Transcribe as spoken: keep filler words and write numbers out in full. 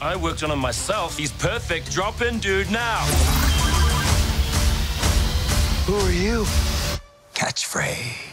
I worked on him myself. He's perfect. Drop in, dude, now. Who are you? Catchphrase.